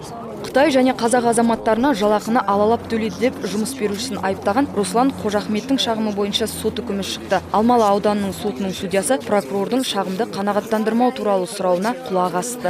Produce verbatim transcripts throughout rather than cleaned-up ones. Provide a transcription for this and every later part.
Қытай және қазақ азаматтарына жалақыны алалап төледі деп жұмыс берушісін айыптаған Руслан Қожахметтің шағымы бойынша сот үкімі шықты. Алмалы ауданының сотының судьясы прокурордың шағымды қанағаттандырмау туралы сұрауына құлақ асты.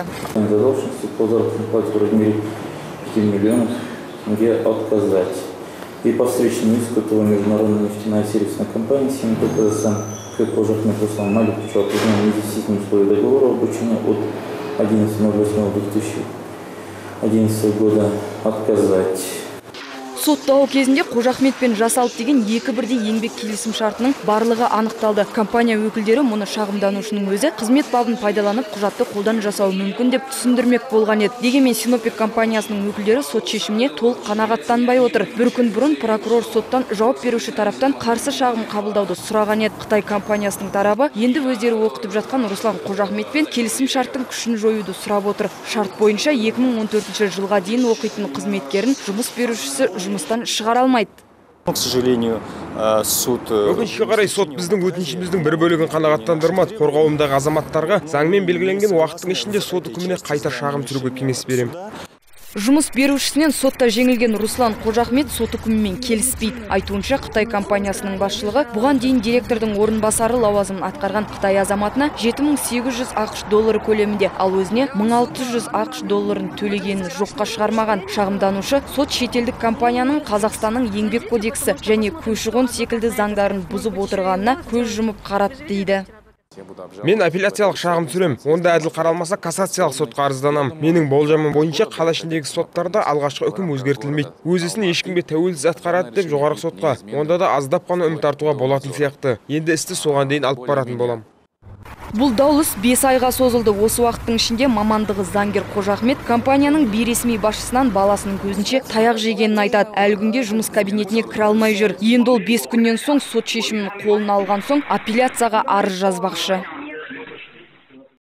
И по встречному иску этого международной нефтяной сервисной компании Симиток Казахстан Қожахмет Руслан Маликовичу о признании недействительным условий договора обучения от одиннадцатого ноль восьмого две тысячи одиннадцатого года отказать. Соттау кезінде Қожахметпен жасалып деген екі бірдей еңбек келісім шартының барлығы анықталды. Компания өкілдері мұны шағымданушының өзі қызмет бабын пайдаланып құжатты қолдан жасау мүмкін деп түсіндірмек болған еді. Дегенмен Синопек компаниясының өкілдері сот шешіміне толық қанағаттанбай отыр. Бір күн бұрын прокурор соттан жауап беруші тараптан қарсы шағым қабылдауды сұраған еді. Қытай компаниясының тарабы енді өздері оқытып жатқан Руслан Қожахметпен келісім шарттың күшін жоюды сұрап отыр. Шарт бойынша екі мың он төртінші жылға дейін оқитын қызметкерін жұмыс берушісі жұмыстан шығара алмайды. К сожалению, суд... Өкінішке қарай сот біздің өтінішіміздің бір бөлігін қанағаттандырмады. Қорғауымдағы азаматтарға заңмен белгіленген уақыттың ішінде сот үкіміне қайта шағым түсіруге кеңес беремін. Жұмыс берушісінен сотта жеңілген Руслан Қожахмет сот үкімімен келіспейді. Айтуынша Қытай компаниясының басшылығы бұған дейін директордың орынбасары лауазымын атқарған Қытай азаматына жеті мың сегіз жүз ақш доллары көлемінде, ал өзіне мың алты жүз ақш долларын төлегенін жоққа шығармаған. Шағымданушы сот шетелдік компанияның Қазақстанның еңбек кодексі және көші-қон секілді заңдарын бұзып отырғанына көз жұмып қарады дейді. Мен апелляциялық шағым түсірем. Онда әділ қаралмаса кассациялық сотқа арызданам. Менің болжамым бойынша қала ішіндегі соттарда алғашқы үкім өзгертілмейді. Өз ісін ешкімге тәуелсіз атқарады деп жоғарғы сотқа. Онда да аздап қана үміт артуға болатын сияқты. Енді істі соған дейін алып баратын болам. Бұл даулыс бес айға созылды. Осы уақыттың ішінде мамандығы заңгер Қожахмет компанияның бейресми басшысынан баласының көзінше таяқ жегенін айтады. Әлі күнге жұмыс кабинетіне кіре алмай жүр. Енді ол бес күннен соң сот шешімін қолына алған соң апелляцияға арыз жазбақшы.